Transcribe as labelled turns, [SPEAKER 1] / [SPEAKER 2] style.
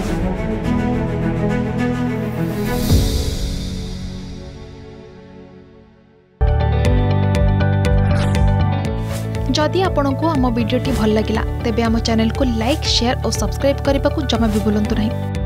[SPEAKER 1] जदि आपंक आम भिडी भल लगा तेब आम चैनल को लाइक शेयर और सब्सक्राइब करने को जमा भी भूलु नहीं।